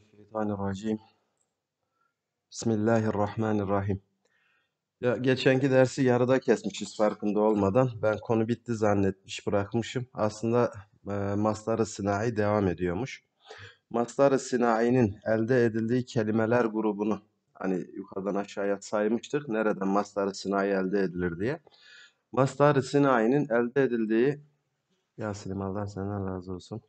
Mineşşeytanirracim. Bismillahirrahmanirrahim. Ya geçenki dersi yarıda kesmişiz farkında olmadan. Ben konu bitti zannetmiş bırakmışım. Aslında Mastar-ı Sinayi devam ediyormuş. Mastar-ı Sinayi'nin elde edildiği kelimeler grubunu hani yukarıdan aşağıya saymıştık. Nereden Mastar-ı Sinayi elde edilir diye. Mastar-ı Sinayi'nin elde edildiği Yasin'im Allah senden razı olsun.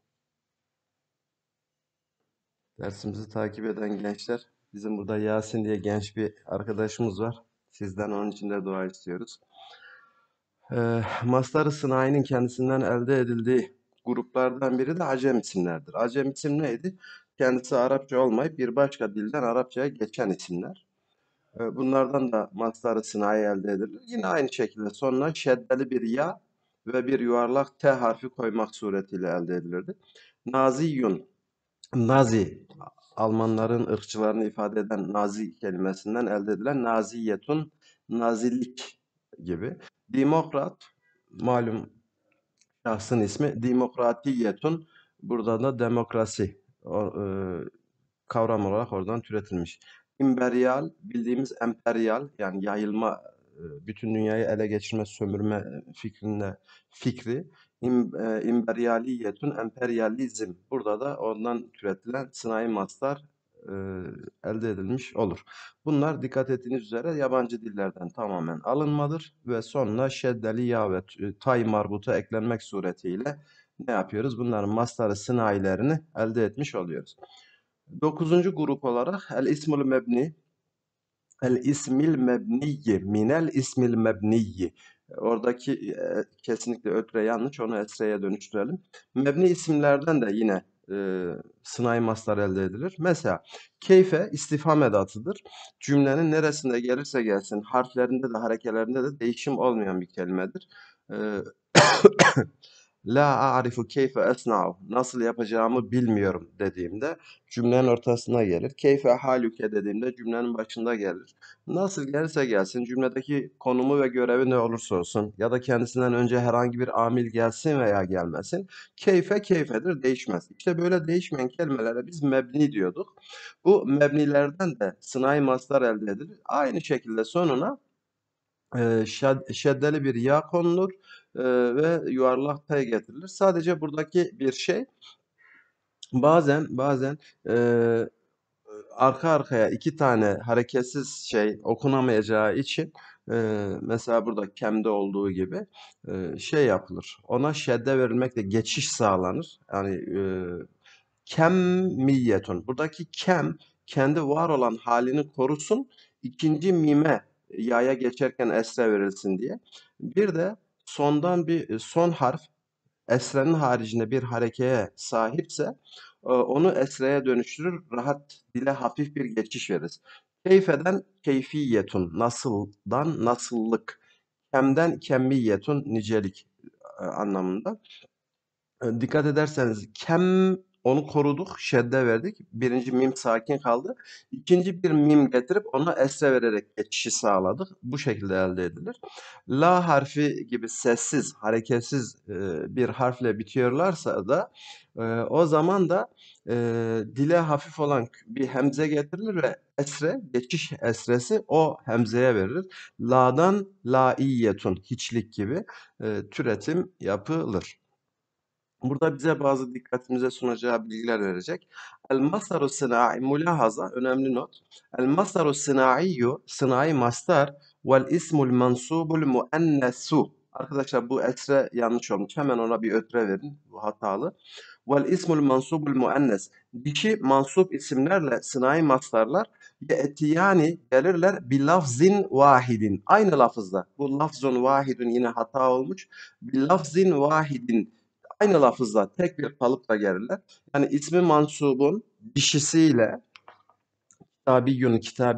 Dersimizi takip eden gençler, bizim burada Yasin diye genç bir arkadaşımız var. Sizden onun için de dua istiyoruz. Mastar-ı Sınai'nin kendisinden elde edildiği gruplardan biri de Acem isimlerdir. Acem isim neydi? Kendisi Arapça olmayıp bir başka dilden Arapçaya geçen isimler. Bunlardan da Mastar-ı Sınai elde edilir. Yine aynı şekilde sonuna şeddeli bir ya ve bir yuvarlak T harfi koymak suretiyle elde edilirdi. Naziyun, Nazi, Almanların ırkçılarını ifade eden Nazi kelimesinden elde edilen Naziyetun, Nazilik gibi. Demokrat, malum şahsın ismi, Demokratiyetun, burada da demokrasi kavram olarak oradan türetilmiş. İmperyal, bildiğimiz emperyal yani yayılma, bütün dünyayı ele geçirme, sömürme fikri. İmperyaliyetun, emperyalizm. Burada da ondan türetilen sınai mastar e, elde edilmiş olur. Bunlar dikkat ettiğiniz üzere yabancı dillerden tamamen alınmadır ve sonuna şeddeli ya ve tay marbutu eklenmek suretiyle ne yapıyoruz? Bunların mastarı sınailerini elde etmiş oluyoruz. Dokuzuncu grup olarak el ismul mebni, el ismil mebniyyi, minel ismil mebniyyi. Oradaki kesinlikle ötre yanlış, onu esreye dönüştürelim. Mebni isimlerden de yine sınai mastar elde edilir. Mesela keyfe istifham edatıdır. Cümlenin neresinde gelirse gelsin harflerinde de harekelerinde de değişim olmayan bir kelimedir. E, La a'rifu keyfe esna'u. Nasıl yapacağımı bilmiyorum dediğimde cümlenin ortasına gelir. Keyfe halüke dediğimde cümlenin başında gelir. Nasıl gelirse gelsin cümledeki konumu ve görevi ne olursa olsun ya da kendisinden önce herhangi bir amil gelsin veya gelmesin. Keyfe keyfedir, değişmez. İşte böyle değişmeyen kelimelere biz mebni diyorduk. Bu mebnilerden de sınai mastar elde edilir. Aynı şekilde sonuna şeddeli bir ya konulur ve yuvarlak P getirilir. Sadece buradaki bir şey bazen arka arkaya iki tane hareketsiz şey okunamayacağı için mesela burada kemde olduğu gibi şey yapılır. Ona şedde verilmekle geçiş sağlanır. Yani kemmiyetun. Buradaki kem kendi var olan halini korusun. İkinci mime yaya geçerken esre verilsin diye. Bir de sondan bir son harf esrenin haricinde bir harekeye sahipse onu esreye dönüştürür. Rahat dile hafif bir geçiş veririz. Keyfeden keyfiyetun, nasıldan nasıllık. Kemden kemmiyetun, nicelik anlamında. Dikkat ederseniz kem onu koruduk, şedde verdik. Birinci mim sakin kaldı. İkinci bir mim getirip ona esre vererek geçişi sağladık. Bu şekilde elde edilir. La harfi gibi sessiz, hareketsiz bir harfle bitiyorlarsa da o zaman da e, dile hafif olan bir hemze getirilir ve esre, geçiş esresi o hemzeye verilir. La'dan la'iyyetun, hiçlik gibi türetim yapılır. Burada bize bazı dikkatimize sunacağı bilgiler verecek. El masaru sınai mülahaza önemli not. El masaru sınaiyu sınai mastar vel ismul mansubul muennesu. Arkadaşlar bu esre yanlış olmuş. Hemen ona bir ötre verin. Bu hatalı. Vel ismul mansubul muennes. Dişi mansup isimlerle sınai mastarlar ye'tiyani gelirler bi lafzin vahidin. Aynı lafızda. Bu lafzun vahidun yine hata olmuş. Bi lafzin vahidin aynı lafızla tek bir kalıpla gelirler. Yani ismi mansubun dişisiyle kitabiyyun,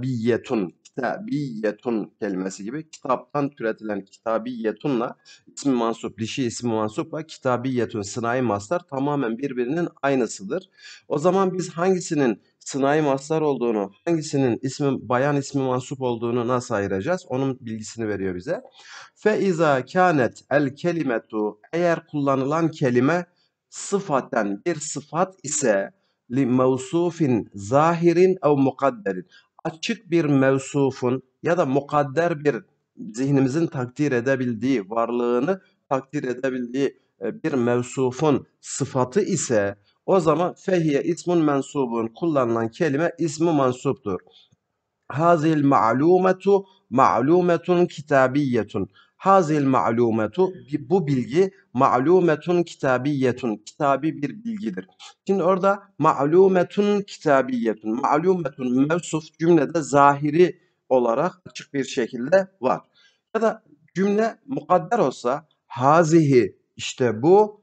kitabiyetun kelimesi gibi kitaptan türetilen kitabiyyetunla ismi mansup, dişi ismi mansupla kitabiyetun, sınai mastar tamamen birbirinin aynısıdır. O zaman biz hangisinin sınai mastar olduğunu, hangisinin ismi bayan ismi mansup olduğunu nasıl ayıracağız? Onun bilgisini veriyor bize. Fe iza kânet el kelimetu eğer kullanılan kelime sıfaten bir sıfat ise li mevsufin zahirin ev mukadderin. Açık bir mevsufun ya da mukadder bir zihnimizin takdir edebildiği, varlığını takdir edebildiği bir mevsufun sıfatı ise o zaman fehiye ismun mensubun, kullanılan kelime ismi mansuptur. Hazil ma'lumetu ma'lumetun kitabiyetun. Hazil ma'lumetu, bu bilgi ma'lumetun kitabiyetun, kitabi bir bilgidir. Şimdi orada ma'lumetun kitabiyetun. Ma'lumetun mevsuf cümlede zahiri olarak açık bir şekilde var. Ya da cümle mukadder olsa hazihi, işte bu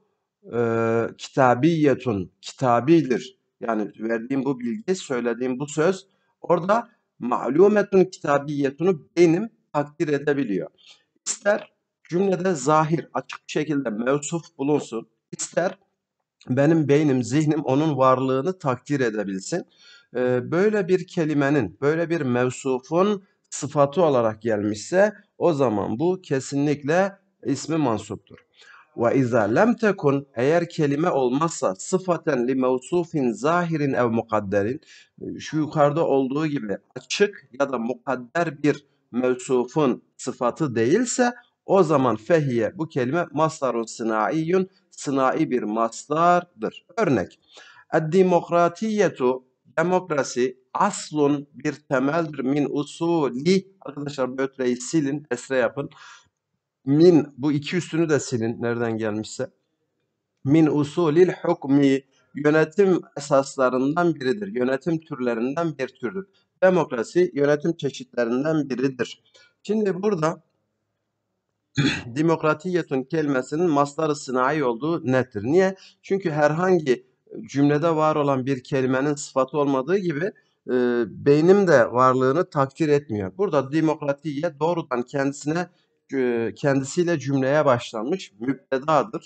kitabiyetun, kitabidir. Yani verdiğim bu bilgi, söylediğim bu söz orada ma'lumetun kitabiyetunu benim takdir edebiliyor. İster cümlede zahir, açık bir şekilde mevsuf bulunsun, ister benim beynim, zihnim onun varlığını takdir edebilsin. Böyle bir kelimenin, böyle bir mevsufun sıfatı olarak gelmişse o zaman bu kesinlikle ismi mansuptur. Ve izâ lem tekun, eğer kelime olmazsa sıfaten li mevsufin zahirin ev mukadderin, şu yukarıda olduğu gibi açık ya da mukadder bir mevsufun sıfatı değilse o zaman fehiye, bu kelime masdarun sınaiyyun, sınai bir masdardır. Örnek: demokratiyetu, demokrasi aslun bir temeldir min usuli, arkadaşlar bötreyi silin, esre yapın. Min, bu iki üstünü de silin nereden gelmişse. Min usulil hukmi, yönetim esaslarından biridir. Yönetim türlerinden bir türdür. Demokrasi yönetim çeşitlerinden biridir. Şimdi burada demokratiyetun kelimesinin mastar-ı sınai olduğu nettir. Niye? Çünkü herhangi cümlede var olan bir kelimenin sıfatı olmadığı gibi beynim de varlığını takdir etmiyor. Burada demokratiye doğrudan kendisiyle cümleye başlanmış mübtedadır.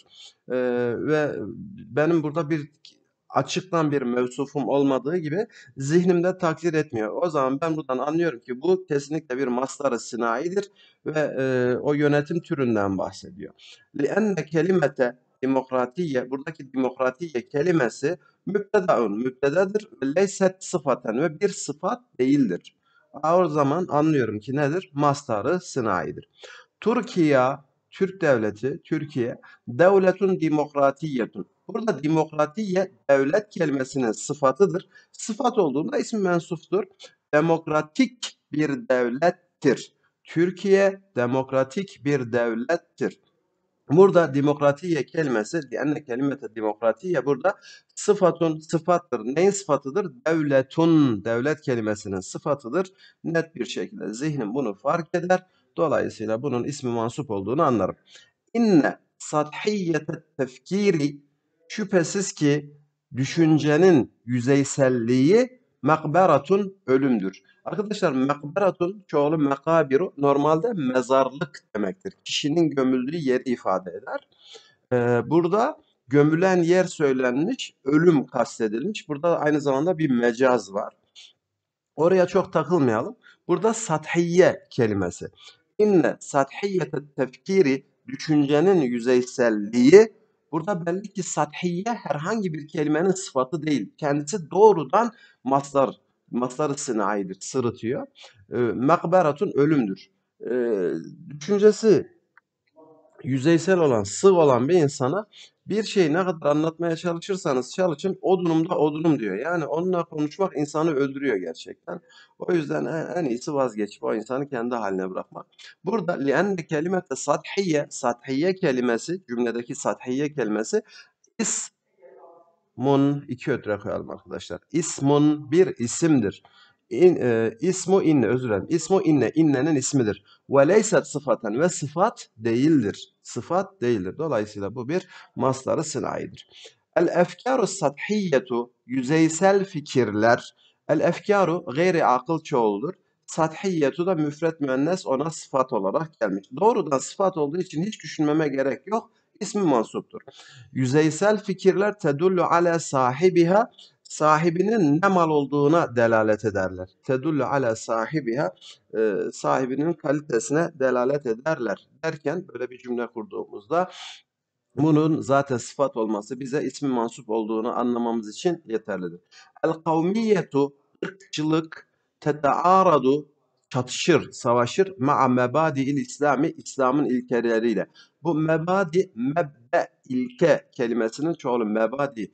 Ve benim burada bir açıktan bir mevsufum olmadığı gibi zihnimde takdir etmiyor. O zaman ben buradan anlıyorum ki bu kesinlikle bir mastar-ı sinaidir ve o yönetim türünden bahsediyor. لِأَنَّ kelimete demokratiye, buradaki demokratiye kelimesi mübtedaun, mübtedadır ve leyset sıfaten, ve bir sıfat değildir. O zaman anlıyorum ki nedir? Mastarı sınaidir. Türkiye, Türk devleti, Türkiye, devletun demokratiyetun. Burada demokratiye devlet kelimesinin sıfatıdır. Sıfat olduğunda ismi mensuftur. Demokratik bir devlettir. Türkiye demokratik bir devlettir. Burada demokratiye kelimesi, yani kelimete demokratiye burada sıfatun, sıfattır. Neyin sıfatıdır? Devletun, devlet kelimesinin sıfatıdır. Net bir şekilde zihnim bunu fark eder. Dolayısıyla bunun ismi mansup olduğunu anlarım. İnne sathiyete tefkiri, şüphesiz ki düşüncenin yüzeyselliği makberatun, ölümdür. Arkadaşlar makberatun çoğulu mekabiru, normalde mezarlık demektir. Kişinin gömüldüğü yeri ifade eder. Burada gömülen yer söylenmiş, ölüm kastedilmiş. Burada aynı zamanda bir mecaz var. Oraya çok takılmayalım. Burada sathiye kelimesi. İnne sathiyete tefkiri, düşüncenin yüzeyselliği. Burada belli ki sathiye herhangi bir kelimenin sıfatı değil. Kendisi doğrudan mastar, mastar-ı sınaidir, sırıtıyor. Makberatun, ölümdür. Düşüncesi yüzeysel olan, sığ olan bir insana bir şeyi ne kadar anlatmaya çalışırsanız çalışın, odunum da odunum diyor. Yani onunla konuşmak insanı öldürüyor gerçekten. O yüzden en iyisi vazgeçip o insanı kendi haline bırakmak. Burada li'enne kelimete sathiye, sathiye kelimesi, cümledeki sathiye kelimesi ismun, iki ötre koyalım arkadaşlar. İsmun bir isimdir. İsmu inne, özür dilerim. İsmu inne, innenin ismidir. Ve leyset sıfaten, ve sıfat değildir. Sıfat değildir. Dolayısıyla bu bir mastarı sınaidir. El efkaru sathiyyetu, yüzeysel fikirler. El efkaru gayri akıl çoğuldur. Sathiyyetu da müfret müennes, ona sıfat olarak gelmiş. Doğrudan sıfat olduğu için hiç düşünmeme gerek yok. İsmi mansuptur. Yüzeysel fikirler tedullu ala sahibiha, sahibinin ne mal olduğuna delalet ederler. Tedullu ala sahibiha, sahibinin kalitesine delalet ederler derken böyle bir cümle kurduğumuzda Bunun zaten sıfat olması bize ismi mansup olduğunu anlamamız için yeterlidir. El kavmiyetu ırkçılık tetearadu çatışır, savaşır ma'a mebadi'il İslami İslam'ın ilkeleriyle. Bu mebadi, mebbe, ilke kelimesinin çoğulu mebadi,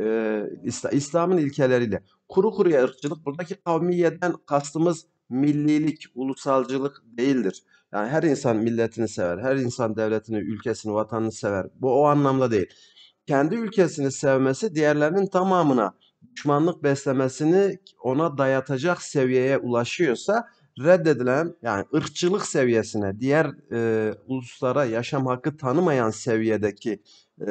İslam'ın ilkeleriyle. Kuru kuruya ırkçılık, buradaki kavmiyeden kastımız millilik, ulusalcılık değildir. Yani her insan milletini sever, her insan devletini, ülkesini, vatanını sever. Bu o anlamda değil. Kendi ülkesini sevmesi diğerlerinin tamamına düşmanlık beslemesini ona dayatacak seviyeye ulaşıyorsa reddedilen yani ırkçılık seviyesine, diğer uluslara yaşam hakkı tanımayan seviyedeki e,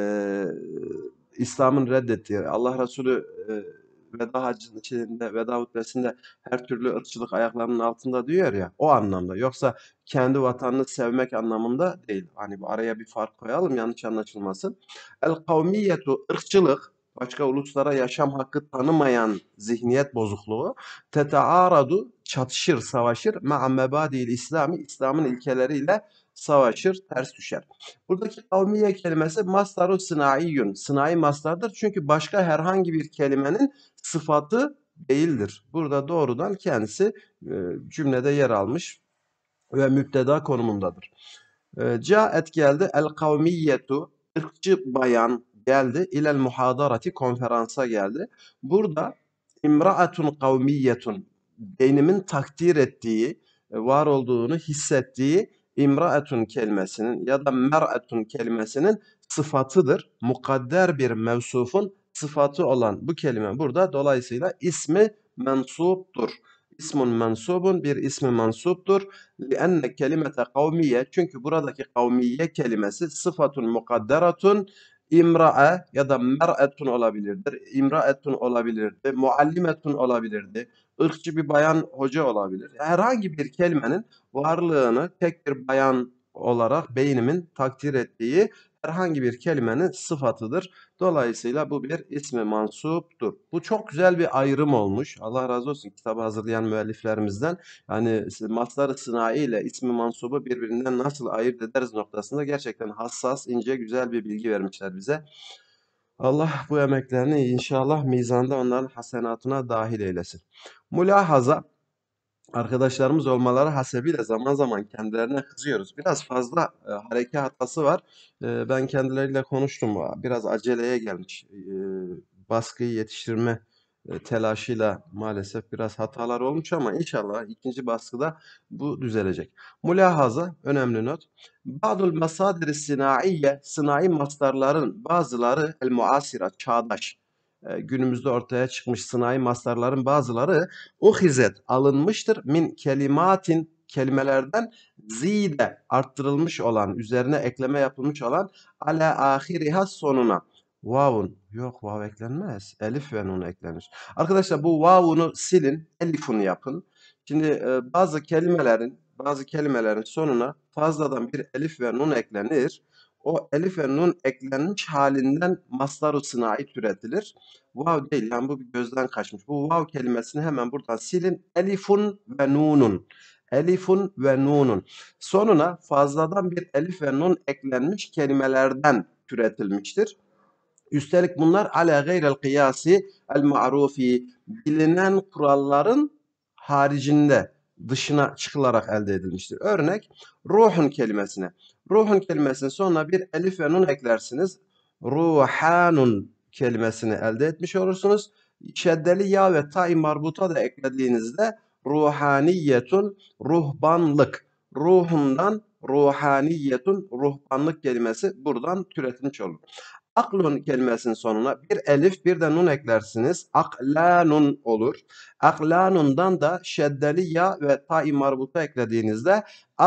İslam'ın reddettiği, Allah Resulü veda hacının içinde, veda hutbesinde her türlü ırkçılık ayaklarının altında diyor ya, o anlamda. Yoksa kendi vatanını sevmek anlamında değil. Hani bu araya bir fark koyalım, yanlış anlaşılmasın. El kavmiyetu ırkçılık, başka uluslara yaşam hakkı tanımayan zihniyet bozukluğu, tetearadu çatışır, savaşır, ma'a mebadi'il İslami, İslam'ın ilkeleriyle savaşır, ters düşer. Buradaki kavmiye kelimesi masdaru sınaiyun, sınai mastardır. Çünkü başka herhangi bir kelimenin sıfatı değildir. Burada doğrudan kendisi cümlede yer almış ve müpteda konumundadır. Caet geldi. El kavmiyetu ırkçı bayan geldi. İlel muhadarati konferansa geldi. Burada imraatun kavmiyetun beynimin takdir ettiği, var olduğunu hissettiği imraatun kelimesinin ya da mer'atun kelimesinin sıfatıdır. Mukadder bir mevsufun sıfatı olan bu kelime burada dolayısıyla ismi mensuptur. İsmun mensubun bir ismi mansuptur. لِأَنَّ kelimete kavmiye çünkü buradaki kavmiye kelimesi sıfatun mukadderatun imrae ya da mer'etun olabilirdir. İmraetun olabilirdi. Muallimetun olabilirdi. Irkçı bir bayan hoca olabilir. Herhangi bir kelimenin varlığını tek bir bayan olarak beynimin takdir ettiği herhangi bir kelimenin sıfatıdır. Dolayısıyla bu bir ismi mansuptur. Bu çok güzel bir ayrım olmuş. Allah razı olsun kitabı hazırlayan müelliflerimizden. Yani mastar-ı sınai ile ismi mansubu birbirinden nasıl ayırt ederiz noktasında gerçekten hassas, ince, güzel bir bilgi vermişler bize. Allah bu emeklerini inşallah mizanda onların hasenatına dahil eylesin. Mülahaza, arkadaşlarımız olmaları hasebiyle zaman zaman kendilerine kızıyoruz. Biraz fazla hareke hatası var. Ben kendileriyle konuştum. Biraz aceleye gelmiş. Baskıyı yetiştirme telaşıyla maalesef biraz hatalar olmuş ama inşallah ikinci baskıda bu düzelecek. Mülahaza, önemli not. Ba'dul masadir sinaiye, sınai mastarların bazıları el muasira, çağdaş, günümüzde ortaya çıkmış sınai mastarların bazıları uhizet alınmıştır min kelimatin kelimelerden zide arttırılmış olan üzerine ekleme yapılmış olan ala ahiriha sonuna vavun yok vav eklenmez elif ve nun eklenir. Arkadaşlar bu vavunu silin elifunu yapın. Şimdi bazı kelimelerin sonuna fazladan bir elif ve nun eklenir. O elif ve nun eklenmiş halinden mastar-ı sınai türetilir. Vav değil yani bu bir gözden kaçmış. Bu vav kelimesini hemen buradan silin. Elifun ve nunun. Elifun ve nunun. Sonuna fazladan bir elif ve nun eklenmiş kelimelerden türetilmiştir. Üstelik bunlar ala gayrel kıyasi el ma'rufi bilinen kuralların haricinde dışına çıkılarak elde edilmiştir. Örnek ruhun kelimesine. Ruhun kelimesinin sonuna bir elif ve nun eklersiniz. Ruhanun kelimesini elde etmiş olursunuz. Şeddeli ya ve ta-i marbuta da eklediğinizde ruhaniyetun ruhbanlık. Ruhundan ruhaniyetun ruhbanlık kelimesi buradan türetilmiş olur. Aklun kelimesinin sonuna bir elif bir de nun eklersiniz. Aklanun olur. Aklanundan da şeddeli ya ve ta-i marbuta eklediğinizde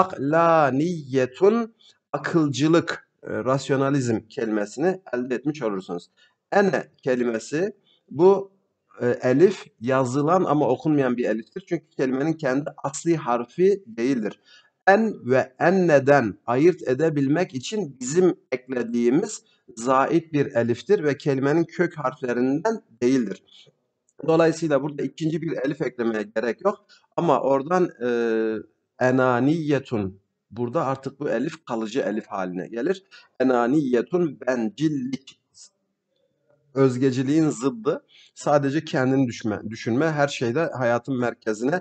aklaniyetun akılcılık, rasyonalizm kelimesini elde etmiş olursunuz. Ene kelimesi bu elif yazılan ama okunmayan bir eliftir. Çünkü kelimenin kendi asli harfi değildir. En ve enneden ayırt edebilmek için bizim eklediğimiz zait bir eliftir ve kelimenin kök harflerinden değildir. Dolayısıyla burada ikinci bir elif eklemeye gerek yok. Ama oradan enaniyetun Burada artık bu elif kalıcı elif haline gelir. Enaniyetun bencillik. Özgeciliğin zıddı. Sadece kendini düşünme. Her şeyde hayatın merkezine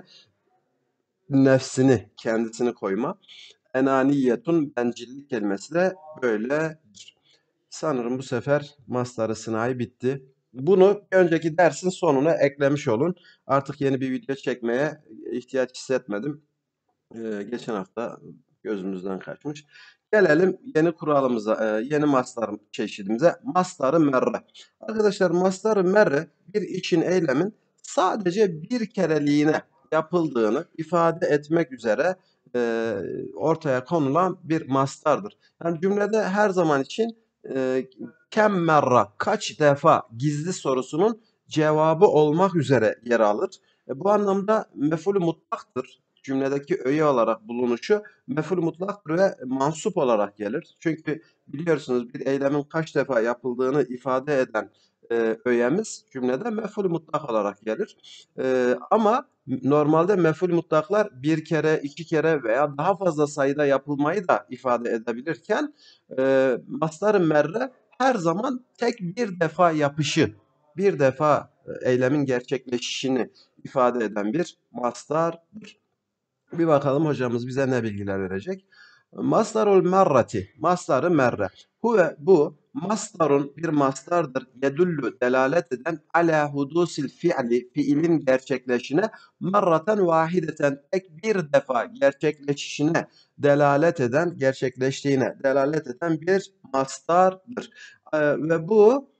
nefsini, kendisini koyma. Enaniyetun bencillik kelimesi de böyledir. Sanırım bu sefer mastarı sınavı bitti. Bunu bir önceki dersin sonuna eklemiş olun. Artık yeni bir video çekmeye ihtiyaç hissetmedim. Geçen hafta gözümüzden kaçmış. Gelelim yeni kuralımıza, yeni mastar çeşidimize. Mastarı merre. Arkadaşlar mastarı merre bir işin eylemin sadece bir kereliğine yapıldığını ifade etmek üzere e, ortaya konulan bir mastardır. Yani cümlede her zaman için kem merra kaç defa gizli sorusunun cevabı olmak üzere yer alır. Bu anlamda mef'ul mutlaktır. Cümledeki öğe olarak bulunuşu mef'ul mutlaktır ve mansup olarak gelir. Çünkü biliyorsunuz bir eylemin kaç defa yapıldığını ifade eden öğemiz cümlede mef'ul mutlak olarak gelir. Ama normalde mef'ul mutlaklar bir kere, iki kere veya daha fazla sayıda yapılmayı da ifade edebilirken mastar-ı merre her zaman tek bir defa yapışı, bir defa eylemin gerçekleşişini ifade eden bir mastardır. Bir bakalım hocamız bize ne bilgiler verecek. Mastarul merrati, mastarı merre. Bu mastarun bir mastardır. Yedullu delalet eden ala hudusil fiili, fiilin gerçekleşine merraten vahideten tek bir defa gerçekleşişine delalet eden, gerçekleştiğine delalet eden bir mastardır. Ve bu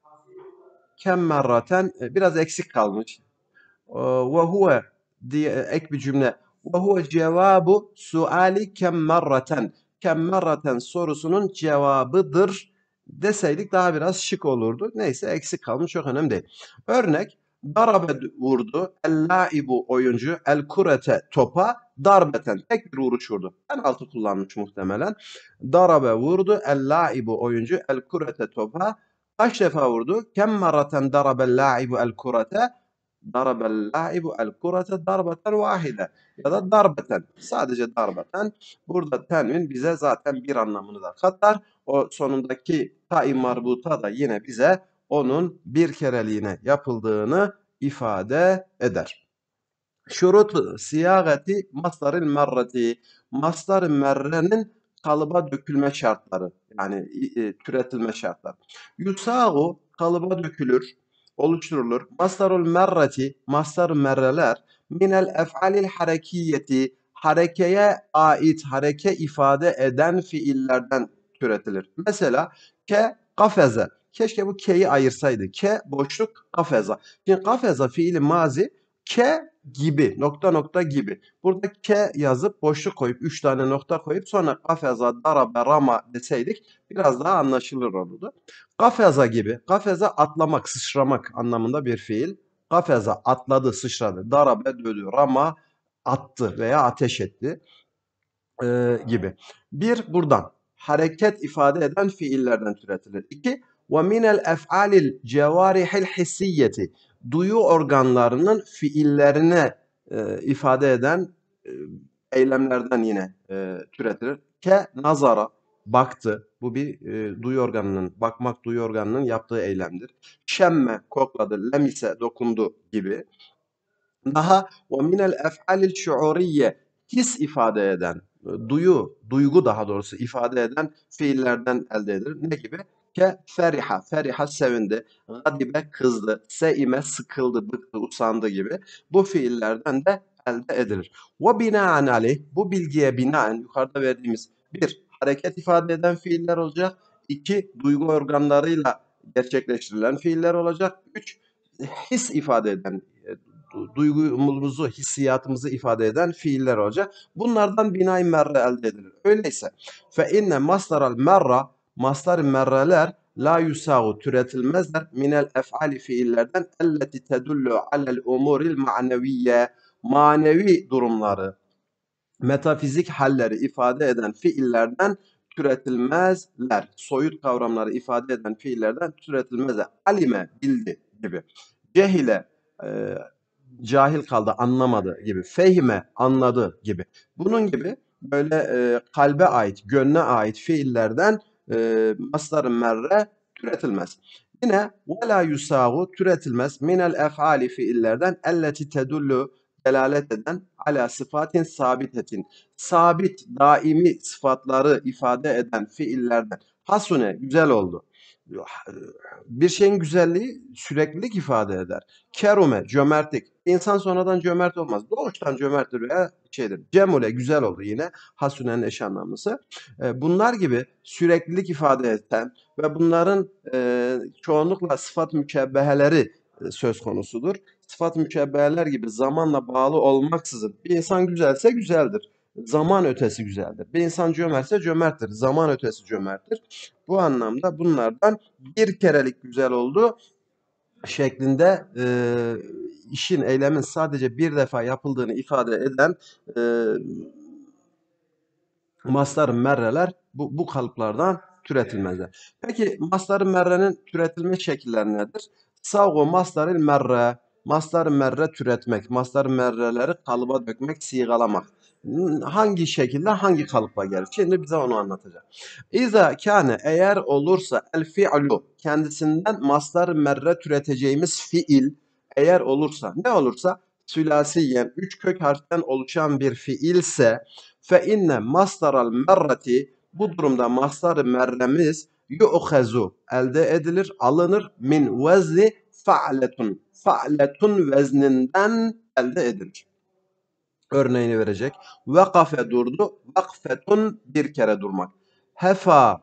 kem merraten biraz eksik kalmış. Ve huve diye ek bir cümle. Ve huve cevabu suali kem merraten. Kem merraten sorusunun cevabıdır deseydik daha biraz şık olurdu. Neyse eksik kalmış çok önemli değil. Örnek darabe vurdu. El laibu oyuncu. El kurete topa. Darbeten tek bir vuruş vurdu. Penaltı kullanmış muhtemelen. Darabe vurdu. El laibu oyuncu. El kurete topa. Kaç defa vurdu? Kem merraten darabel laibu el kurete? Darabel laibu el kurete darbeten vahide ya da darbeten. Sadece darbeten. Burada tenvin bize zaten bir anlamını da katar. O sonundaki ta-i marbuta da yine bize onun bir kereliğine yapıldığını ifade eder. Şurut siyagati mastaril merreti. Mastar merrenin kalıba dökülme şartları. Yani türetilme şartları. Yusagu kalıba dökülür, oluşturulur. Mastarul merreti, mastar merreler minel ef'alil harekiyeti harekeye ait, hareke ifade eden fiillerden türetilir. Mesela ke kafeze. Keşke bu ke'yi ayırsaydı. Ke boşluk kafeza. Şimdi kafeza fiili mazi ke gibi nokta nokta gibi. Burada ke yazıp boşluk koyup 3 tane nokta koyup sonra kafeza, darabe, rama deseydik biraz daha anlaşılır olurdu. Kafeza gibi. Kafeza atlamak, sıçramak anlamında bir fiil. Kafeza atladı, sıçradı. Darabe dövdü. Rama attı veya ateş etti gibi. Bir buradan hareket ifade eden fiillerden türetilir. İki ve minel ef'alil cevarihil hissiyeti duyu organlarının fiillerine ifade eden e, eylemlerden yine türetilir. Ke nazara baktı. Bu bir duyu organının, bakmak duyu organının yaptığı eylemdir. Şemme kokladı, lemise dokundu gibi. Daha ve minel ef'alil şuuriyye his ifade eden, duygu daha doğrusu ifade eden fiillerden elde edilir. Ne gibi? Ke feriha, feriha sevindi, gadibe kızdı, seime sıkıldı, bıktı, usandı gibi bu fiillerden de elde edilir. Ve binaen aleyh, bu bilgiye binaen yukarıda verdiğimiz bir hareket ifade eden fiiller olacak. İki duygu organlarıyla gerçekleştirilen fiiller olacak. Üç his ifade eden duygumuzu, hissiyatımızı ifade eden fiiller olacak. Bunlardan binay merre elde edilir. Öyleyse fe inne masdaral merra mastar merreler la yusagu türetilmezler minel ef'ali fiillerden elleti tedullu alel umuril maneviye manevi durumları metafizik halleri ifade eden fiillerden türetilmezler. Soyut kavramları ifade eden fiillerden türetilmezler. Alime bildi gibi. Cehile e, cahil kaldı, anlamadı gibi. Fehime anladı gibi. Bunun gibi böyle kalbe ait, gönle ait fiillerden mastar-ı merre türetilmez. Yine ve la yusagu türetilmez minel ef'ali fiillerden elleti tedullu delalet eden ala sıfatin sabitetin. Sabit, daimi sıfatları ifade eden fiillerden. Hasune, güzel oldu. Bir şeyin güzelliği süreklilik ifade eder. Kerume, cömertlik. İnsan sonradan cömert olmaz. Doğuştan cömerttir veya şeydir. Cemule, güzel oldu yine. Hasune'nin eş anlamlısı. Bunlar gibi süreklilik ifade eden ve bunların çoğunlukla sıfat müşebbeheleri söz konusudur. Sıfat müşebbeheler gibi zamanla bağlı olmaksızın bir insan güzelse güzeldir. Zaman ötesi güzeldir. Bir insan cömertse cömerttir. Zaman ötesi cömerttir. Bu anlamda bunlardan bir kerelik güzel oldu şeklinde işin, eylemin sadece bir defa yapıldığını ifade eden mastar-ı merreler bu kalıplardan türetilmezler. Peki mastar-ı merrenin türetilme şekilleri nedir? Savgu mastar-ı merre, mastar-ı merre türetmek, mastar-ı merreleri kalıba dökmek, sigalamak. Hangi şekilde hangi kalıpla gelir? Şimdi bize onu anlatacak. İza kâne eğer olursa el fi'lu kendisinden mastar-ı merre türeteceğimiz fiil eğer olursa ne olursa sülasiyen 3 kök harften oluşan bir fiilse fe inne mastaral merreti bu durumda mastar-ı merremiz yu'khazu elde edilir, alınır min vezni fa'letun. Fa'letun vezninden elde edilir. Örneğini verecek. Vakafe durdu. Vakfetun bir kere durmak. Hefa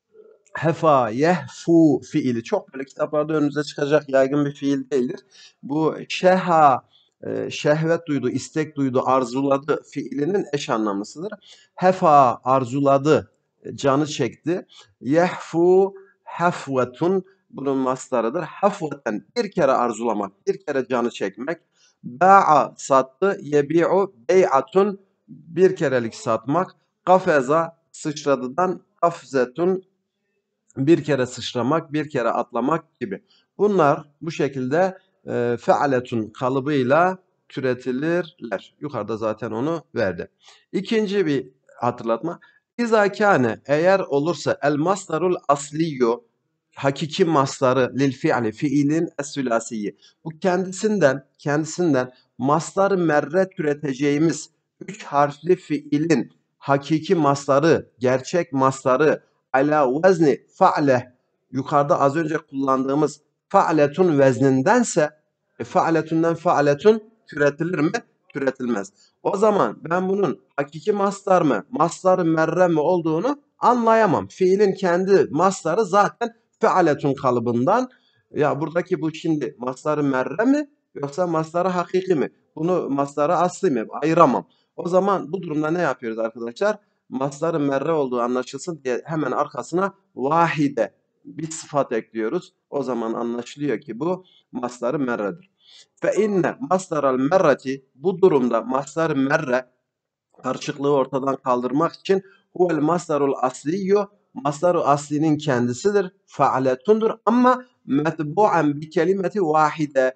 hefa, yehfu fiili çok böyle kitaplarda önünüze çıkacak yaygın bir fiil değildir. Bu şeha, şehvet duydu, istek duydu, arzuladı fiilinin eş anlamlısıdır. Hefa, arzuladı, canı çekti. Yehfu, hefvetun bunun mastarıdır. Hefveten bir kere arzulamak, bir kere canı çekmek. Ba'a sattı, yebi'u bey'atun bir kerelik satmak. Kafeza sıçradıdan kafzetun bir kere sıçramak, bir kere atlamak gibi. Bunlar bu şekilde fealetun kalıbıyla türetilirler. Yukarıda zaten onu verdi. İkinci bir hatırlatma. İza kâne eğer olursa el mastarul asliyyu hakiki mastarı lil fi'li fiilin es-sülasiyi. Bu kendisinden mastar merre türeteceğimiz 3 harfli fiilin hakiki mastarı, gerçek mastarı ala vezni fa'le yukarıda az önce kullandığımız fa'letun veznindense fa'letundan fa'letun türetilir mi? Türetilmez. O zaman ben bunun hakiki mastar mı, mastar merre mi olduğunu anlayamam. Fiilin kendi mastarı zaten fealetun kalıbından. Ya buradaki bu şimdi mastar merre mi yoksa mastarı hakiki mi? Bunu mastarı asli mi? Ayıramam. O zaman bu durumda ne yapıyoruz arkadaşlar? Mastar-ı merre olduğu anlaşılsın diye hemen arkasına vahide bir sıfat ekliyoruz. O zaman anlaşılıyor ki bu mastar-ı merredir. Fe inne mastaral merreti bu durumda mastar-ı merre karışıklığı ortadan kaldırmak için huvel masdarul asliyyu masdaru aslinin kendisidir. Fa'letundur ama metbu'an bi kelimeti vahide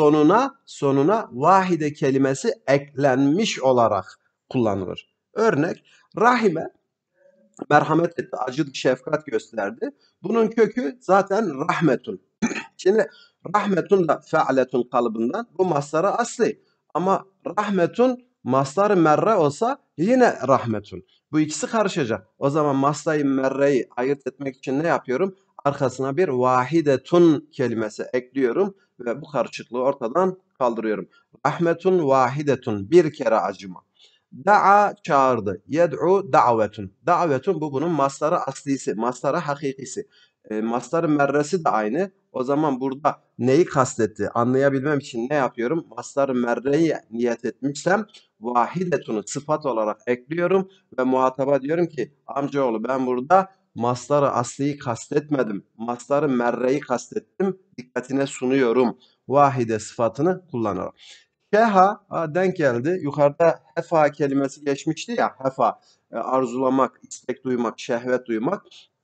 sonuna vahide kelimesi eklenmiş olarak kullanılır. Örnek rahime merhamet etti, acıdı, şefkat gösterdi. Bunun kökü zaten rahmetun. Şimdi rahmetun da fe'letun kalıbından bu mastarı asli. Ama rahmetun mastar merre olsa yine rahmetun. Bu ikisi karışacak. O zaman mastar merreyi ayırt etmek için ne yapıyorum? Arkasına bir vahidetun kelimesi ekliyorum ve bu karışıklığı ortadan kaldırıyorum. Rahmetun vahidetun bir kere acıma. Da'a çağırdı. Yed'u da'vetun. Da'vetun bu bunun mastarı aslisi, mastarı hakikisi. Mastarı merresi de aynı. O zaman burada neyi kastetti anlayabilmem için ne yapıyorum? Mastar-ı merreyi niyet etmişsem vahidetunu sıfat olarak ekliyorum ve muhataba diyorum ki amcaoğlu ben burada mastar-ı asliyi kastetmedim. Mastar-ı merreyi kastettim. Dikkatine sunuyorum. Vahide sıfatını kullanarak. Şeha denk geldi. Yukarıda hefa kelimesi geçmişti ya. Hefa arzulamak, istek duymak, şehvet duymak.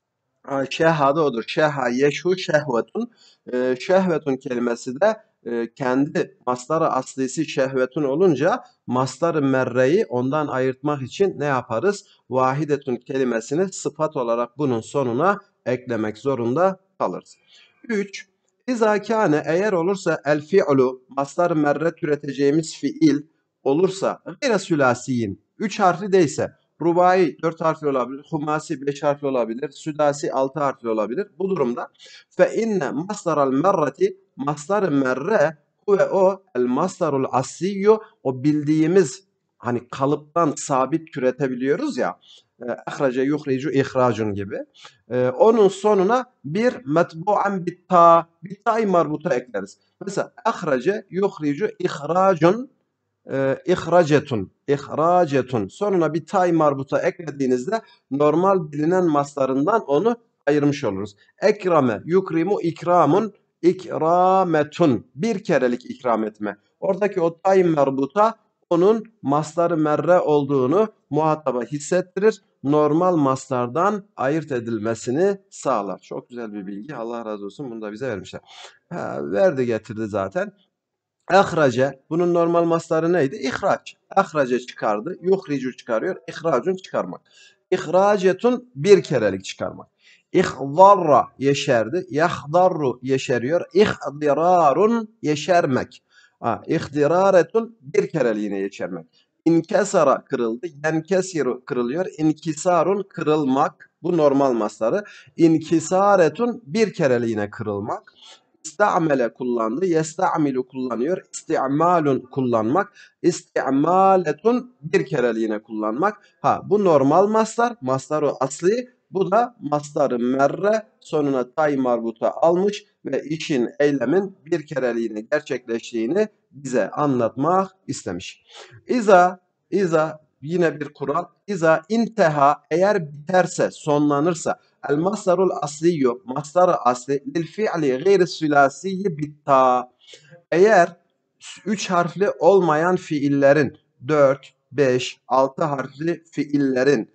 Şeha da odur. Şeha yeşhu şehvetun. Şehvetun kelimesi de kendi mastarı aslisi şehvetun olunca mastarı merreyi ondan ayırtmak için ne yaparız? Vahidetun kelimesini sıfat olarak bunun sonuna eklemek zorunda kalırız. 3. İza kâne eğer olursa el fi'lu mastar merre türeteceğimiz fiil olursa gayre sülasiyin 3 harfli değilse rubai 4 harfli olabilir, humasi 5 harfli olabilir, südasi 6 harfli olabilir. Bu durumda fe inne masdaral merreti mastar merre ve o el masdarul asiyyu o bildiğimiz hani kalıptan sabit türetebiliyoruz ya ahrace yuhricu ihracun gibi. Onun sonuna bir metbu'an bitta, bitta'yı marbuta ekleriz. Mesela ahrace yuhricu ihracun ihracetun, ihracetun. Sonuna bir tay marbuta eklediğinizde normal bilinen maslarından onu ayırmış oluruz. Ekrame, yukrimu, ikramun, ikrametun. Bir kerelik ikram etme. Oradaki o tay marbuta onun masları merre olduğunu muhataba hissettirir. Normal maslardan ayırt edilmesini sağlar. Çok güzel bir bilgi. Allah razı olsun. Bunu da bize vermişler. Verdi getirdi zaten. Ahrace. Bunun normal mastarı neydi? İhraç. Ahrace çıkardı. Yuhricu çıkarıyor. İhracun çıkarmak. İhracetun bir kerelik çıkarmak. İhdarra yeşerdi. Yahdarru yeşeriyor. İhdirarun yeşermek. İhdiraretun bir kereliğine yeşermek. İnkesara kırıldı. Yenkesiru kırılıyor. İnkisarun kırılmak. Bu normal mastarı. İnkisaretun bir kereliğine kırılmak. İstamele kullandı. Yestamilu kullanıyor. İsti'malun kullanmak. İsti'maletun bir kereliğine kullanmak. Bu normal mastar. Mastarı asli. Bu da mastarı merre sonuna tay marbuta almış ve işin, eylemin bir kereliğini gerçekleştiğini bize anlatmak istemiş. İza yine bir kural. İza inteha eğer biterse, sonlanırsa el masdarul asliyu masdarı asli lil fi'li gayri sülasiyi bitta. Eğer 3 harfli olmayan fiillerin 4, 5, 6 harfli fiillerin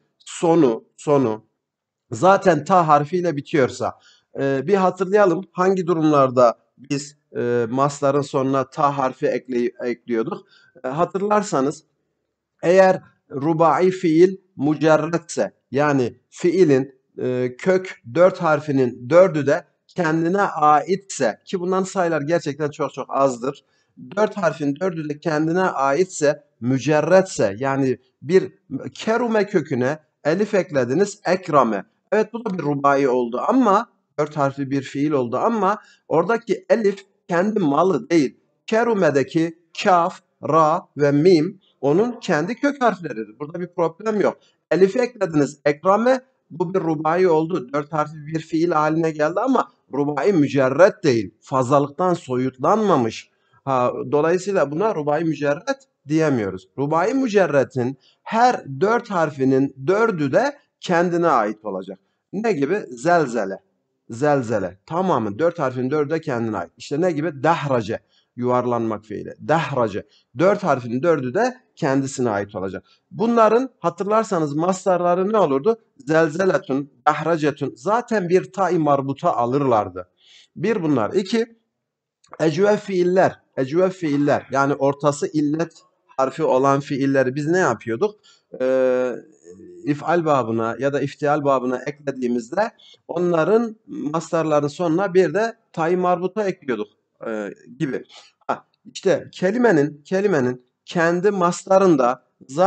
sonu zaten ta harfiyle bitiyorsa bir hatırlayalım hangi durumlarda biz masların sonuna ta harfi ekliyorduk. Hatırlarsanız eğer rubai fiil mücerretse yani fiilin kök 4 harfinin 4'ü de kendine aitse ki bunların sayılar gerçekten çok çok azdır. 4 harfin 4'ü de kendine aitse mücerretse yani bir kerume köküne elif eklediniz ekrame. Evet bu da bir rubai oldu ama 4 harfli bir fiil oldu ama oradaki elif kendi malı değil. Kerume'deki kaf, ra ve mim onun kendi kök harfleridir. Burada bir problem yok. Elif'i eklediniz ekrame bu bir rubai oldu. 4 harfli bir fiil haline geldi ama rubai mücerret değil. Fazlalıktan soyutlanmamış. Dolayısıyla buna rubai mücerret diyemiyoruz. Rubai mücerretin her 4 harfinin 4'ü de kendine ait olacak. Ne gibi? Zelzele. Zelzele. Tamamı 4 harfin 4'ü de kendine ait. İşte ne gibi? Dehrace. Yuvarlanmak fiili. Dehrace. 4 harfin 4'ü de kendisine ait olacak. Bunların hatırlarsanız mastarları ne olurdu? Zelzeletun, dahracetun. Zaten bir ta-i marbuta alırlardı. Bir bunlar. İki, ecvef fiiller. Ecvef fiiller. Yani ortası illet harfi olan fiilleri biz ne yapıyorduk? Ee, ifal babına ya da iftial babına eklediğimizde onların mastarların sonuna bir de ta-i marbuta ekliyorduk gibi. İşte kelimenin kendi mastarında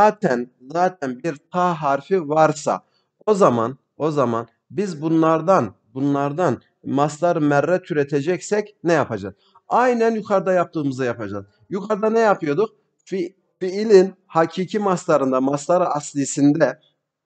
zaten bir ta harfi varsa o zaman biz bunlardan mastar merre türeteceksek ne yapacağız? Aynen yukarıda yaptığımızı yapacağız. Yukarıda ne yapıyorduk? Fiilin hakiki mastarında, mastarı aslisinde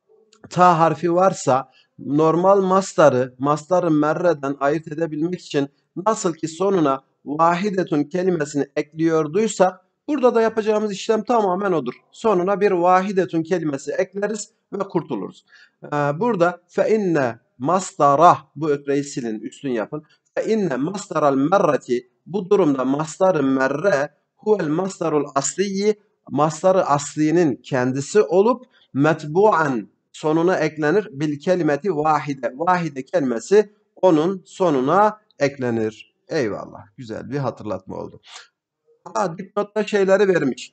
ta harfi varsa normal mastarı merreden ayırt edebilmek için nasıl ki sonuna vahidetun kelimesini ekliyorduysak burada da yapacağımız işlem tamamen odur. Sonuna bir vahidetun kelimesi ekleriz ve kurtuluruz. Burada fe inne mastara bu ötreyi silin üstün yapın. Fe inne mastaral merreti bu durumda mastarı merre huvel mastarul asliyi mastarı aslinin kendisi olup metbu'an sonuna eklenir. Bil kelimeti vahide. Vahide kelimesi onun sonuna eklenir. Eyvallah. Güzel bir hatırlatma oldu. Dipnotta şeyleri vermiş.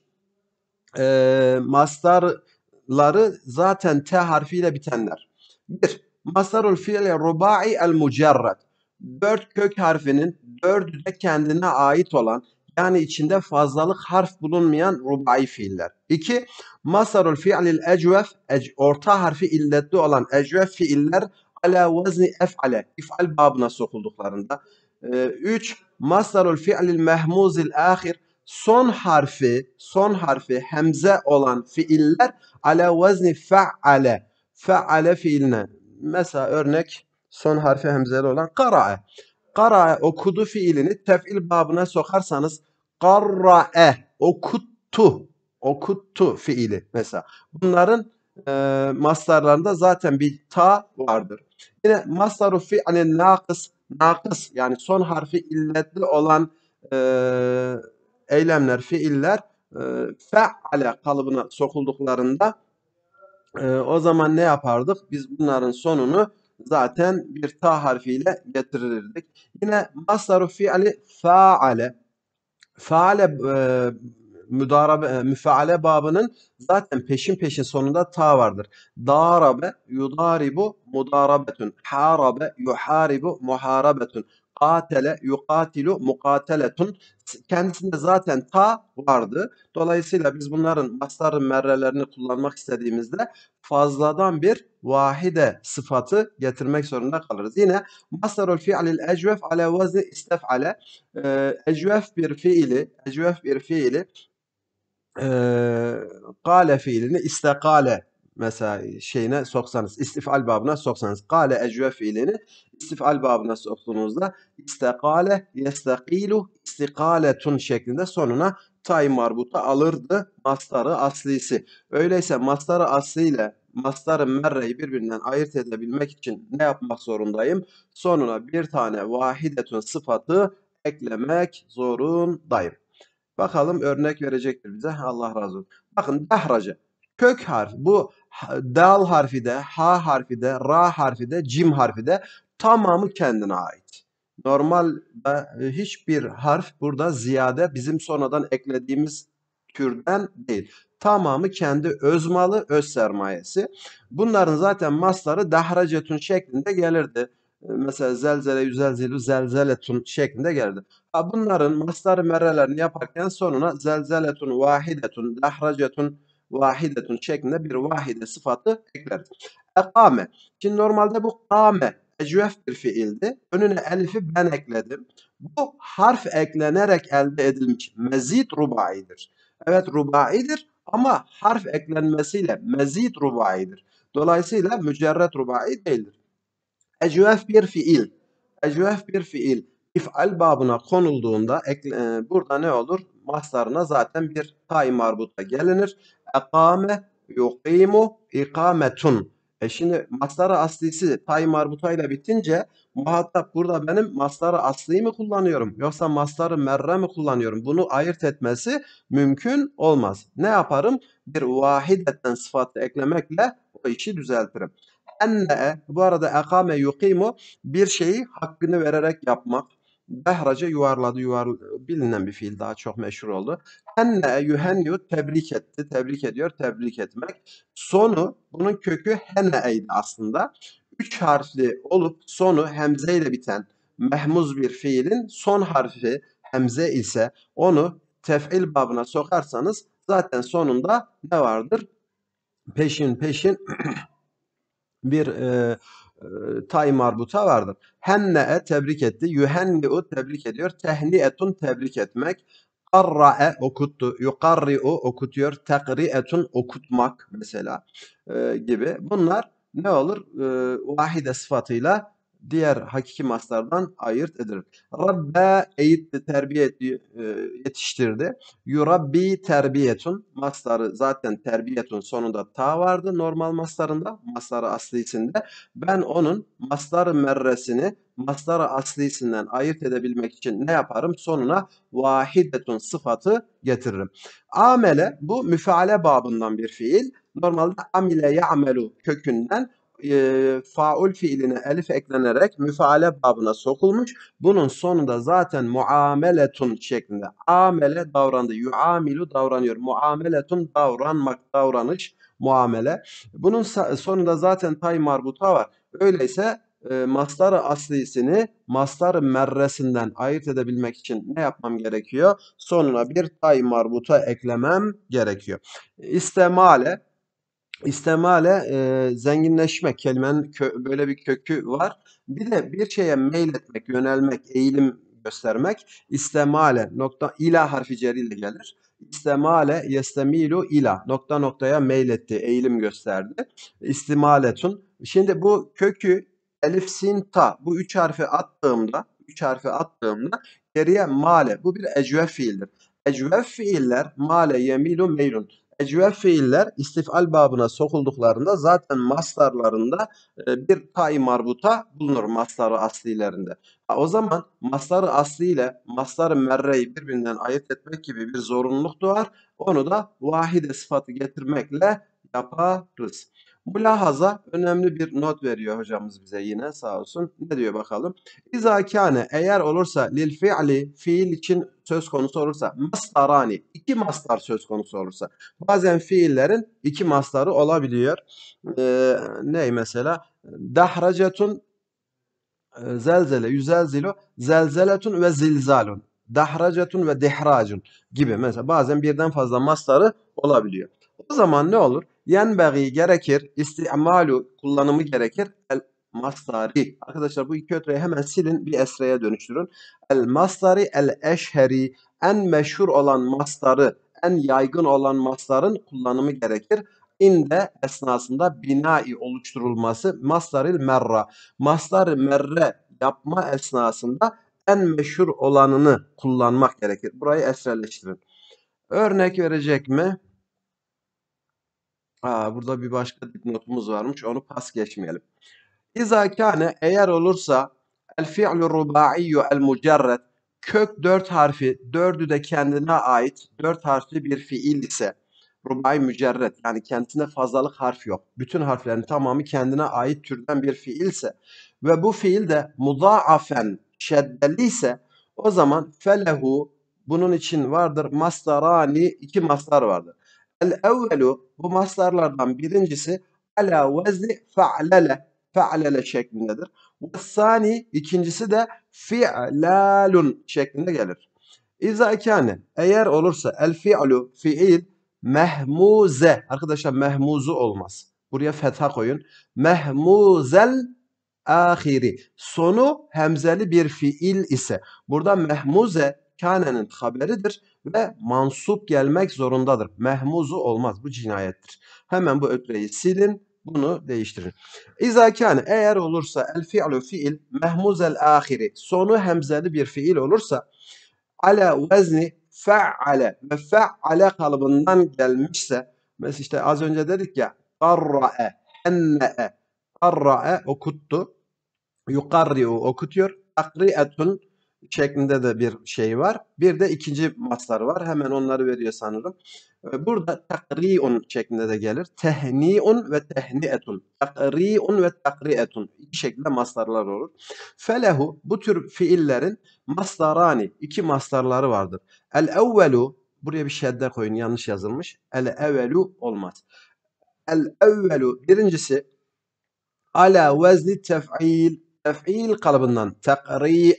Mastarları zaten T harfiyle bitenler. 1. Mastarul fiili rubai el mucerred. 4 kök harfinin 4'ü de kendine ait olan, yani içinde fazlalık harf bulunmayan rubai fiiller. 2. Mastarul fiilil ecvef, orta harfi illetli olan ecvef fiiller ala vezni ef'ale, if'al babına sokulduklarında. 3. Mastarul fiilil mehmuzil ahir, son harfi hemze olan fiiller ala vezni fe'ale. Fe'ale fiiline. Mesela örnek son harfi hemzeli olan kara'e. Kara'e okudu fiilini tef'il babına sokarsanız karra'e okuttu. Okuttu fiili mesela. Bunların mastarlarında zaten bir ta vardır. Yine masdaru fi'lin nakıs yani son harfi illetli olan eylemler, fiiller fe'ale kalıbına sokulduklarında o zaman ne yapardık? Biz bunların sonunu zaten bir ta harfiyle getirirdik. Yine masdaru fi'li fa'ale. Faale müfaale babının zaten peşin peşin sonunda ta vardır. Darabe, yudaribu, mudarabetun. Harabe, yuharibu, muharabetun. Katele, yukatilu, mukateletun. Kendisinde zaten ta vardı. Dolayısıyla biz bunların mastar merrelerini kullanmak istediğimizde fazladan bir vahide sıfatı getirmek zorunda kalırız. Yine mastarul fi'lil ecvef ala vezni istef'ale. Ecvef bir fiili kâle fiilini istekale mesela şeyine soksanız, istifal babına soksanız, kâle ecvef fiilini istifal babına soktuğunuzda istekale, yestekilu, istikaletun şeklinde sonuna tay marbuta alırdı mastarı aslisi. Öyleyse mastarı aslı ile mastarı merreyi birbirinden ayırt edebilmek için ne yapmak zorundayım? Sonuna bir tane vahidetun sıfatı eklemek zorundayım. Bakalım örnek verecektir bize. Allah razı olsun. Bakın dehrace. Kök harf. Bu dal harfi de, ha harfi de, ra harfi de, cim harfi de tamamı kendine ait. Normalde hiçbir harf burada ziyade bizim sonradan eklediğimiz türden değil. Tamamı kendi öz malı, öz sermayesi. Bunların zaten masları dahracetun şeklinde gelirdi. Mesela zelzele, yüzelzilu, zelzeletun şeklinde gelirdi. Bunların mastar merrelerini yaparken sonuna zelzeletun vahidetun, dahracetun vahidetun şeklinde bir vahide sıfatı ekleriz. Ekame. Şimdi normalde bu kame ecvef bir fiildi. Önüne elifi ben ekledim. Bu harf eklenerek elde edilmiş mezid rubaidir. Evet rubaidir ama harf eklenmesiyle mezid rubaidir. Dolayısıyla mücerret rubai değildir. Ecvef bir fiil. Ecvef bir fiil. İf'al babına konulduğunda burada ne olur? Mastarına zaten bir tay marbuta gelinir. Ekame, yuqimu, ikametun. Şimdi mastarı aslisi tay marbutayla bitince muhatap burada benim mastarı aslıyı mı kullanıyorum yoksa mastarı merre mi kullanıyorum? Bunu ayırt etmesi mümkün olmaz. Ne yaparım? Bir vahideten sıfatı eklemekle o işi düzeltirim. Enne, bu arada ekame yuqimu bir şeyi hakkını vererek yapmak. Behrace yuvarladı, bilinen bir fiil daha çok meşhur oldu. Henne yuhenyu tebrik etti, tebrik ediyor, tebrik etmek. Sonu bunun kökü henne'ydi aslında. 3 harfli olup sonu hemze ile biten mehmuz bir fiilin son harfi hemze ise onu tef'il babına sokarsanız zaten sonunda ne vardır? Peşin peşin bir tay marbuta vardır. Henne'e tebrik etti. Yuhenni'u tebrik ediyor. Tehni'etun tebrik etmek. Karra'e okuttu. Yukarri'u okutuyor. Tekri'etun okutmak mesela gibi. Bunlar ne olur? Vahide sıfatıyla diğer hakiki maslardan ayırt edilir. Rabbe eğitti, terbiye etti, yetiştirdi. Yurabbi terbiyetun. Mastarı zaten terbiyetun sonunda ta vardı normal mastarında. Mastarı aslisinde. Ben onun mastarı merresini mastar-ı aslisinden ayırt edebilmek için ne yaparım? Sonuna vahidetun sıfatı getiririm. Amele bu müfaale babından bir fiil. Normalde amile ya'melu kökünden faul fiiline elif eklenerek müfaale babına sokulmuş. Bunun sonunda zaten muameletun şeklinde. Amele davrandı. Yuamilu davranıyor. Muameletun davranmak, davranış, muamele. Bunun sonunda zaten tay marbuta var. Öyleyse mastar-ı aslisini mastar-ı merresinden ayırt edebilmek için ne yapmam gerekiyor? Sonuna bir tay marbuta eklemem gerekiyor. İstemale İstemale zenginleşmek kelimenin böyle bir kökü var. Bir de bir şeye meyletmek, yönelmek, eğilim göstermek. İstemale nokta ila harfi ceriyle gelir. İstemale yestemilu ila nokta noktaya meyletti, eğilim gösterdi. İstimaletun. Şimdi bu kökü elif sin ta bu üç harfi attığımda geriye male. Bu bir ecvef fiildir. Ecvef fiiller male yemilu meylun. Ecvef fiiller istifal babına sokulduklarında zaten mastarlarında bir tay marbuta bulunur mastarı aslilerinde. O zaman mastarı asli ile mastarı merreyi birbirinden ayırt etmek gibi bir zorunluluk doğar. Onu da vahide sıfatı getirmekle yaparız. Mülahaza önemli bir not veriyor hocamız bize yine sağ olsun. Ne diyor bakalım? İza kâne eğer olursa lil fi'li fiil için söz konusu olursa mastarani iki mastar söz konusu olursa bazen fiillerin iki mastarı olabiliyor. Ne mesela? Dahracetun zelzele, yüzelzilu, zelzeletun ve zilzalun. Dahracetun ve dihracun gibi. Mesela bazen birden fazla mastarı olabiliyor. O zaman ne olur? Yenbeği gerekir, istimalu kullanımı gerekir. El mastari. Arkadaşlar bu iki ötreyi hemen silin bir esreye dönüştürün. El mastari el eşheri en meşhur olan mastarı, en yaygın olan mastarın kullanımı gerekir. İnde esnasında binai oluşturulması mastaril merra. Mastar merre yapma esnasında en meşhur olanını kullanmak gerekir. Burayı esreleştirin. Örnek verecek mi? Burada bir başka dipnotumuz varmış. Onu pas geçmeyelim. İza kâne eğer olursa el fi'lu rubâiyyu el mucerred kök dört harfi dördü de kendine ait dört harfli bir fiil ise rubai mücerred yani kendisinde fazlalık harf yok. Bütün harflerin tamamı kendine ait türden bir fiilse ve bu fiil de mudaafen şeddeli ise o zaman felehu bunun için vardır mastarani iki mastar vardır. El evvelu bu mastarlardan birincisi ala vezni fa'lele fe'lele şeklindedir. Ve ikincisi de fi'lalun şeklinde gelir. İza kâne eğer olursa el fi'lu fiil mehmuze arkadaşlar mehmuzu olmaz. Buraya fetha koyun. Mehmuzel ahiri sonu hemzeli bir fiil ise burada mehmuze kânenin haberidir ve mansup gelmek zorundadır. Mehmuzu olmaz. Bu cinayettir. Hemen bu ötreyi silin. Bunu değiştirin. İza kâne eğer olursa el fi'lu fiil mehmuzel ahiri sonu hemzeli bir fiil olursa ala vezni fe'ale ve fe'ale kalıbından gelmişse mesela işte az önce dedik ya qarra'e henne'e qarra'e okuttu yukarri'u okutuyor takri'etun şeklinde de bir şey var. Bir de ikinci mastar var. Hemen onları veriyor sanırım. Burada takri'un şeklinde de gelir. Tehni'un ve tehni'etun. Takri'un ve takri'etun. İki şekilde mastarlar olur. Felehu bu tür fiillerin mastarani. İki mastarları vardır. El evvelu buraya bir şedde koyun yanlış yazılmış. El evvelu olmaz. El evvelu birincisi ala vezni tef'il. Tef'il kalıbından takri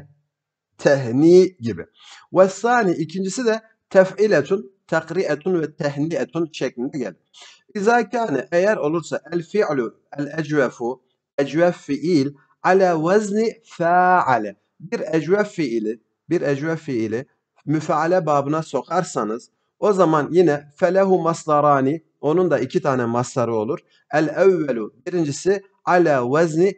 tehni gibi. Ve sani ikincisi de tef'iletun, takri'etun ve tehni'etun şeklinde gelir. İza kâne eğer olursa el fi'lu el ecvefu ecvef fiil ala vezni fa'ale bir ecvef fiili müfeale babına sokarsanız o zaman yine felehu masdarani onun da iki tane mastarı olur. El evvelu birincisi ala vezni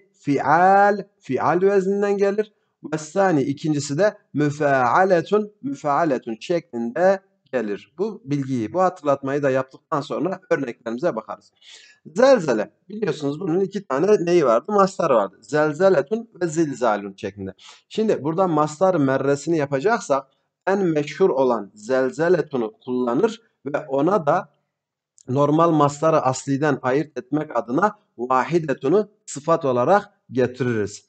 fial vezninden gelir. Ve sani ikincisi de müfaaletun şeklinde gelir. Bu bilgiyi, bu hatırlatmayı da yaptıktan sonra örneklerimize bakarız. Zelzele. Biliyorsunuz bunun iki tane neyi vardı? Mastarı vardı. Zelzeletun ve zilzalun şeklinde. Şimdi burada mastar merresini yapacaksak en meşhur olan zelzeletunu kullanır ve ona da normal mastarı asliden ayırt etmek adına vahidetunu sıfat olarak getiririz.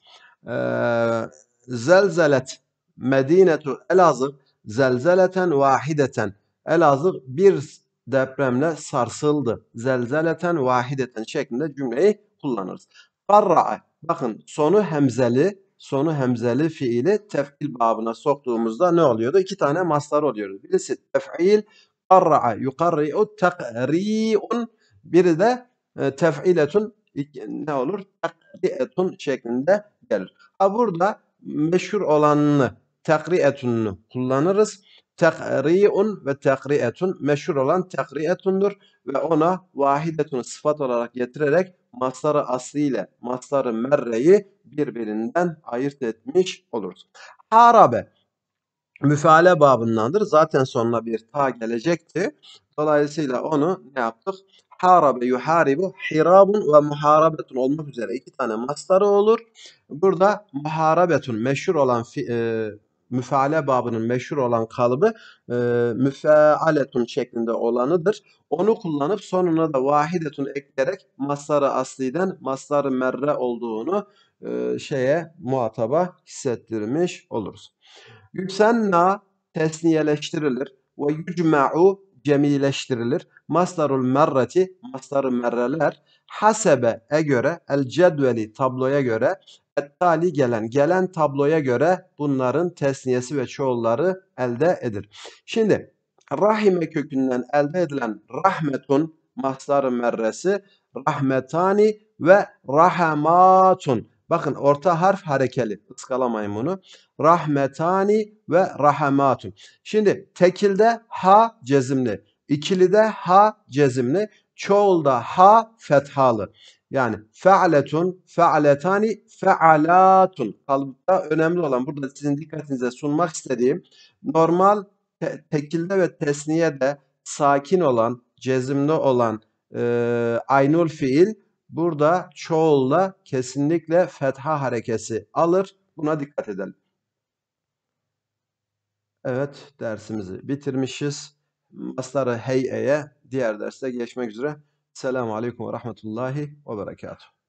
Zelzelet Medinetu Elazığ zelzeleten vahideten. Elazığ bir depremle sarsıldı. Zelzeleten vahideten şeklinde cümleyi kullanırız. Karra'a. Bakın sonu hemzeli fiili tef'il babına soktuğumuzda ne oluyordu? İki tane mastar oluyordu. Birisi tef'il, karra'a yukarri'u tekri'un, biri de tef'iletun ne olur? Tekri'etun şeklinde gelir. Ha burada meşhur olanını tekri'etun'u kullanırız. Tekri'un ve tekri'etun meşhur olan tekri'etundur ve ona vahidetun sıfat olarak getirerek mastarı aslı ile mastarı merreyi birbirinden ayırt etmiş oluruz. Harabe müfale babındandır. Zaten sonuna bir ta gelecekti. Dolayısıyla onu ne yaptık? Harabe yuharibu hirabun ve muharabetun olmak üzere iki tane mastarı olur. Burada muharabetun meşhur olan müfale babının meşhur olan kalıbı müfealetun şeklinde olanıdır. Onu kullanıp sonuna da vahidetun ekleyerek mastarı asliden mastarı merre olduğunu muhataba hissettirmiş oluruz. Yüsenna tesniyeleştirilir ve yücma'u cemileştirilir. Masdarul merreti masdarı merreler hasebe göre el cedveli tabloya göre ettali gelen tabloya göre bunların tesniyesi ve çoğulları elde edilir. Şimdi rahime kökünden elde edilen rahmetun masdarı merresi rahmetani ve rahamatun. Bakın orta harf harekeli. Iskalamayın bunu. Rahmetani ve rahamatun. Şimdi tekilde ha cezimli, ikilide ha cezimli, çoğulda ha fethalı. Yani fe'letun, fe'letani, fe'alatun. Kalıpta önemli olan burada sizin dikkatinize sunmak istediğim normal tekilde ve tesniyede sakin olan, cezimli olan aynul fiil burada çoğulla kesinlikle fetha harekesi alır. Buna dikkat edelim. Evet, dersimizi bitirmişiz. Mastarı hey'eye diğer derste geçmek üzere. Selamun Aleyküm ve Rahmetullahi ve Berekatuhu.